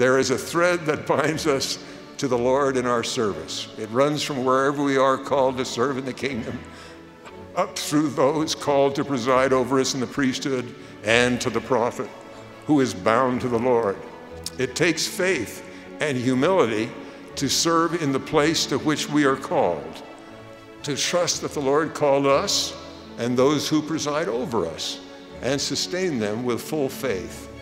there is a thread that binds us to the Lord in our service. It runs from wherever we are called to serve in the kingdom, up through those called to preside over us in the priesthood, and to the prophet who is bound to the Lord. It takes faith and humility to serve in the place to which we are called, to trust that the Lord called us and those who preside over us, and sustain them with full faith.